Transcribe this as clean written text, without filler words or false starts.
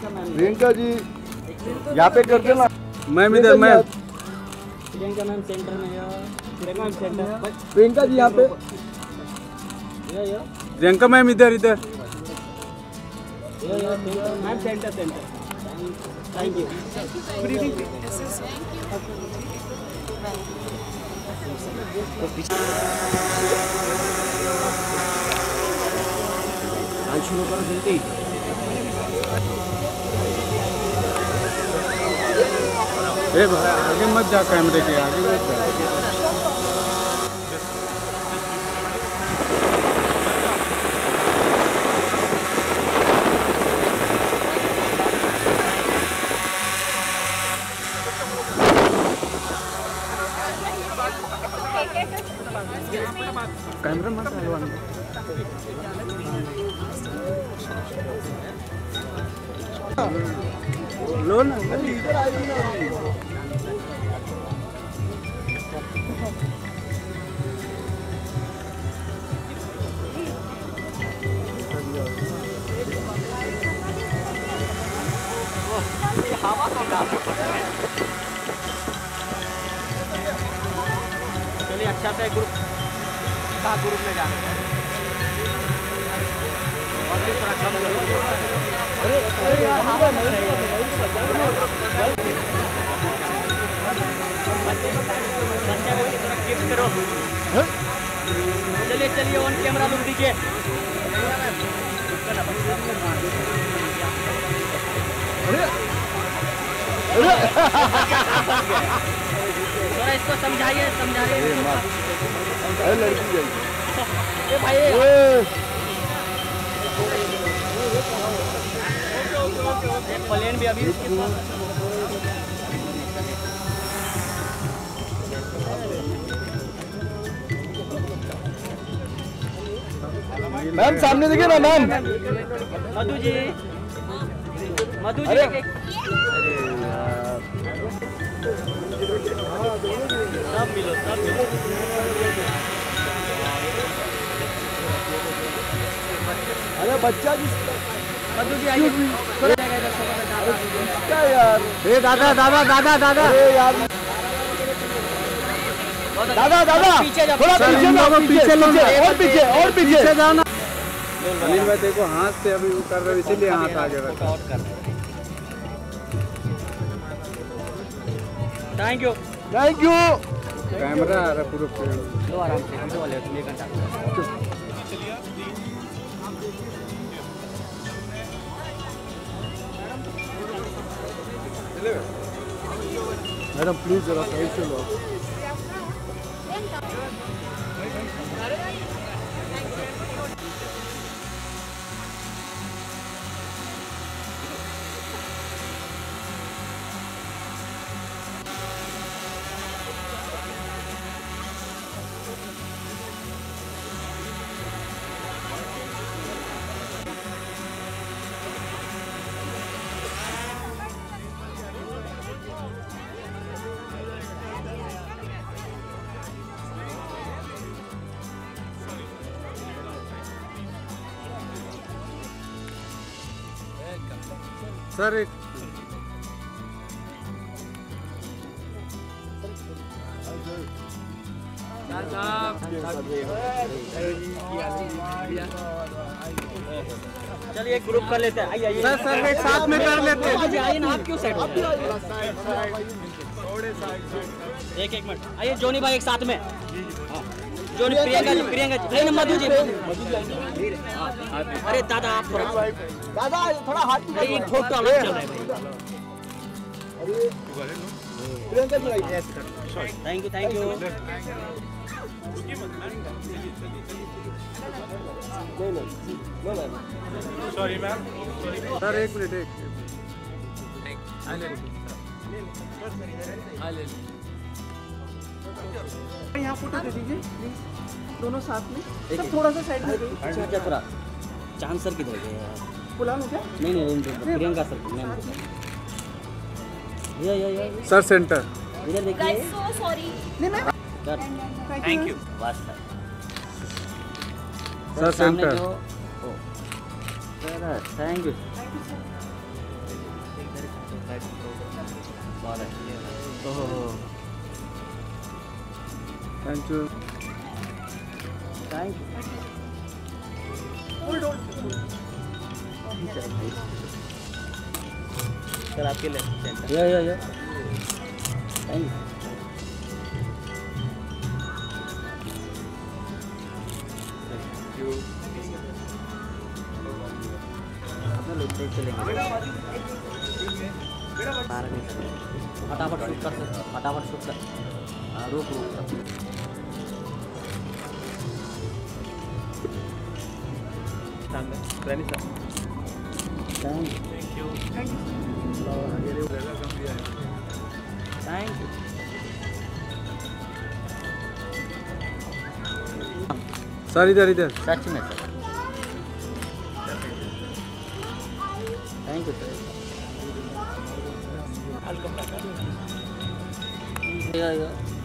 प्रियंका जी यहाँ पे कर देना। मैम इधर, मैम प्रियंका मैम सेंटर में है। Priyanka ma'am centre. प्रियंका जी यहाँ पे। प्रियंका मैम इधर इधर। Ma'am centre centre. Thank you. शुरू करो जल्दी। भाई आगे मत जा, कैमरे के आगे मत जा। कैमरा मत हलवाना। लो ना इधर आई ना। हवा तो डाल। चलिए अच्छा से ग्रुप में जाना है। और किस तरह कम करो। अरे यार हवा नहीं करो। चलिए चलिए ऑन कैमरा लुक दीजिए। थोड़ा इसको समझाइए लड़की भाई। प्लेन भी अभी मैम सामने देखिए ना मैम। मधु जी अरे सब मिलो सब मिलो। अरे बच्चा जी मधु जी आइए। क्या यार। दादा दादा दादा दादा। अरे यार दादा दादा पीछे जाओ। थोड़ा पीछे और पीछे जाओ ना। अनिल भाई देखो हाथ से अभी वो कर रहे हो, इसीलिए हाथ आगे रखा। Thank you. कैमरा आ रहा पूरा। लो आराम से वीडियो वाले तुम 1 घंटा। मैडम प्लीज जरा सही से लो। सर एक चलिए ग्रुप कर लेते हैं। आइए सर एक साथ में कर लेते हैं। आइए ना, आप क्यों साइड हो? एक मिनट आइए जोनी भाई एक साथ में। जोनी प्रियंका जी नहीं मधु जी। अरे दादा आप थोड़ा हाथ एक फोटो अलग चल रहा है भाई। Priyanka ji thank you. Sorry ma'am. Sir एक मिनट यहाँ फोटो दे दीजिए दोनों साथ में। सर थोड़ा सा साइड में। अच्छा थोड़ा चांद सर किधर गए यार? बुला लो क्या? नहीं प्रियंका सर मैम। ये सर सेंटर इधर देखिए। So sorry. नहीं मैम थैंक यू बस sir centre. Thank you. Thank you. Thank sir आपके लिए या थैंक यू। फटाफट शूट कर सकते, फटाफट शूट कर। हाँ रुक थैंक यू। सर इधर सच में सर थैंक यू सर।